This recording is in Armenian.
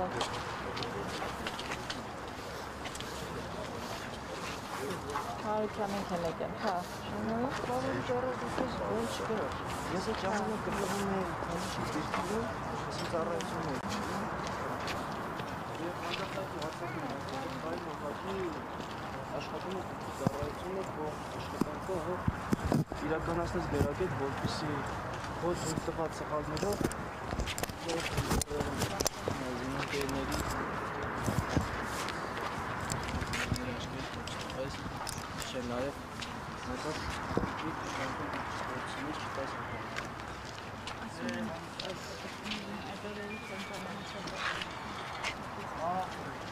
Հարության ենք եկել, հա։ Բավարի ճարակուքս ոնց չկար։ Ես այդ ժամանակ գտնվում էի քանիշի դիրքում, ասի ծառայություն էի։ Եվ հանդարտակի հատվածում այլ ուղղակի աշխատում է ծառայությունը աշխատանքը իրականացնես վերակետ, որպեսզի ոչ տված սխալներով նաև նետած իտ շամպուն գործինի չտաս Այսօր